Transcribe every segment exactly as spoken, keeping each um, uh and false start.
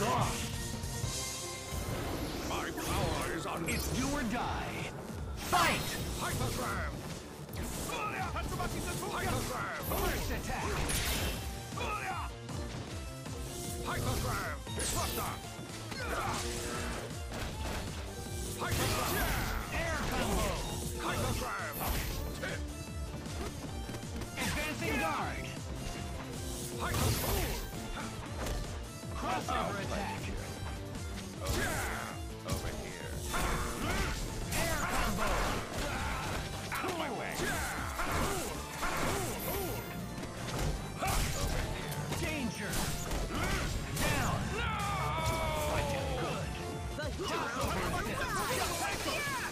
off. My power is on. It's do or die. Fight! Hyper Slam! Hyper Slam! First attack. Hyper Slam! Disruptor! Hyper Slam! Air combo. Hyper Slam! Advancing guard. Hyper Slam! Crossover attack. Over here. Air combo. Out of my way! Danger. Down. Good. Crossover attack.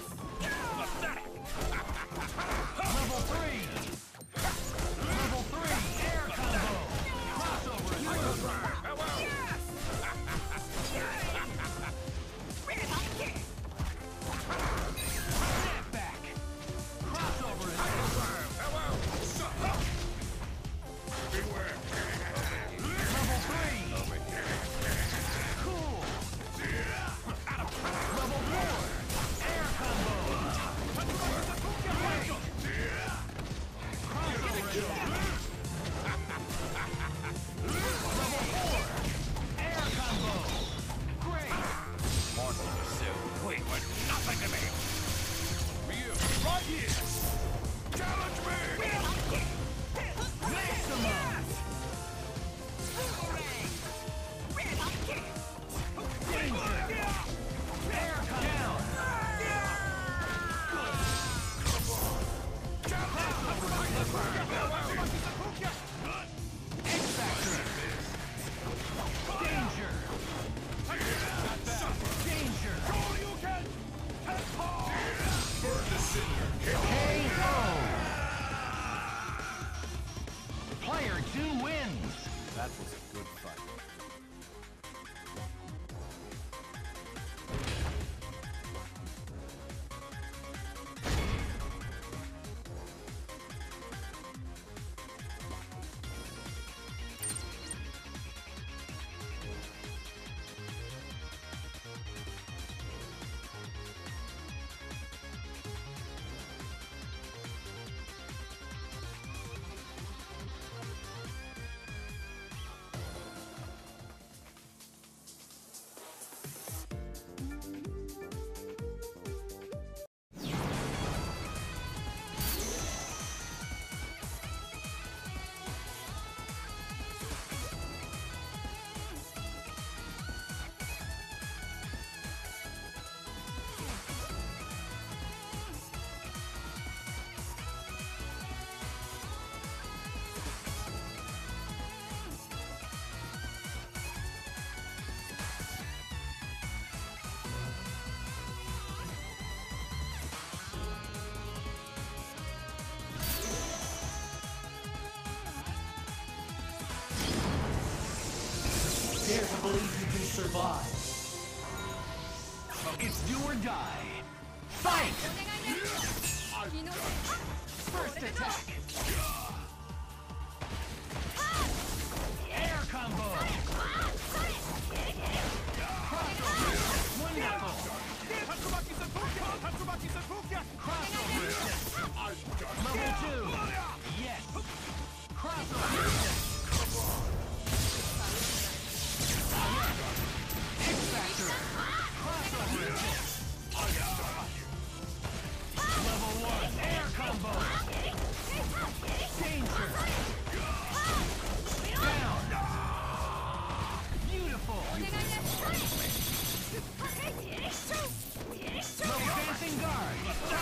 Level three. Level three. Air combo. Crossover attack. Step back. Crossover attack. Beware! Level three. Cool. Level four. Air combo. Wait. Crossover attack. Level four. Air combo. Great. Mortal pursuit. Wait, what? Nothing to me! You, right here! Challenge me! Maximum. Danger. Air come down. X-Factor. Danger. Danger. K O. Player two wins. That was a good fight. Dare to believe you can survive. It's do or die. Fight! First attack. Air combo. Crossover. Wonderful. Crossover. Level two. Yes. Crossover. X-Factor. Crossover. Level one. Air combo. Danger. Down. Beautiful. Advancing guard.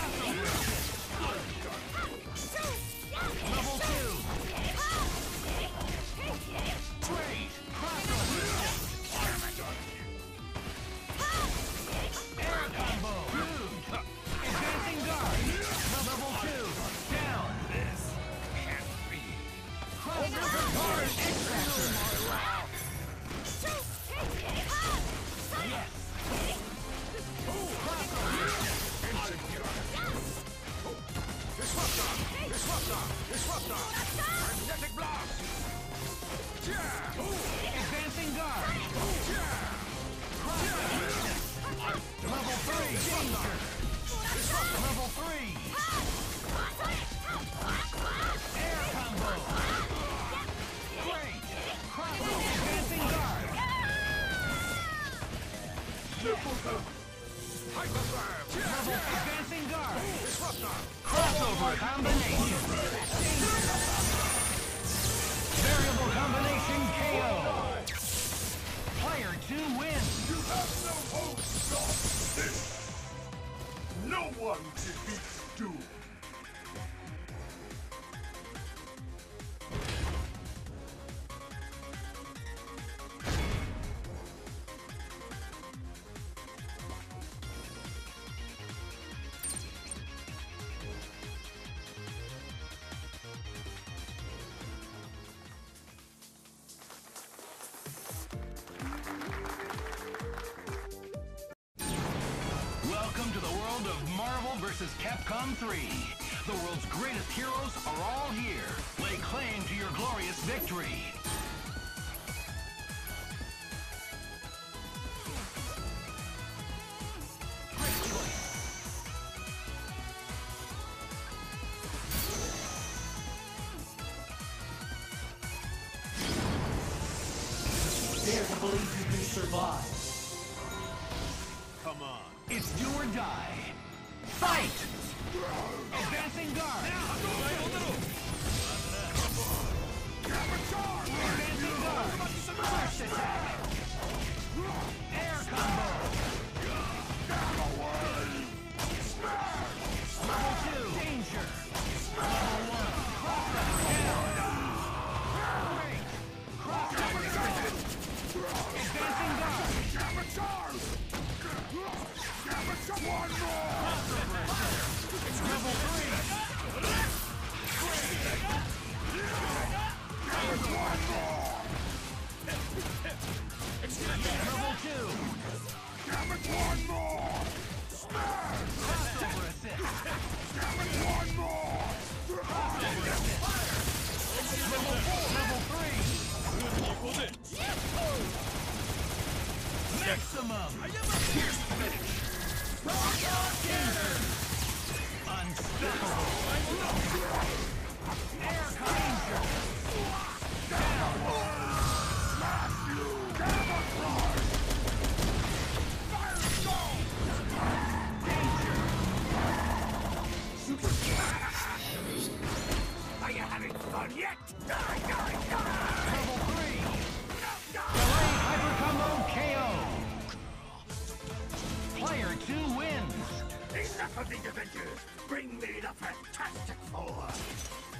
Level two. Great. Crossover. Air combo. Advancing guard. Level two. Down. This can't be. Crossover guard. X-Factor. Yes. Disruptor! Disruptor! Disruptor! Magnetic blast! Yeah! Advancing guard. Yeah! Hyper Slam! Advancing guard. Disruptor! Crossover combination. Variable combination K O. Player two wins. You have no hope to stop this! No one defeats Doom! Welcome to the world of Marvel versus. Capcom three. The world's greatest heroes are all here. Lay claim to your glorious victory. Great choice. Dare to believe you can survive. Come on. It's do or die. Fight! Advancing guard. Advancing guard. First attack. Air combo. Level two. Danger. Level one. Crossover down. Great. Crossover. Advancing guard. One more! Level three. One more! Level two. Damn it, one more! Smash! Crossover assist. Damn it, one more! Crossover assist. Level four. Level three. Maximum. Pierce finish. Unstoppable. Air danger. Down. Firestone! Danger. Are you having fun yet? Level three. Delay hyper combo K O. Player two wins. Enough of these Avengers! Bring me the Fantastic Four!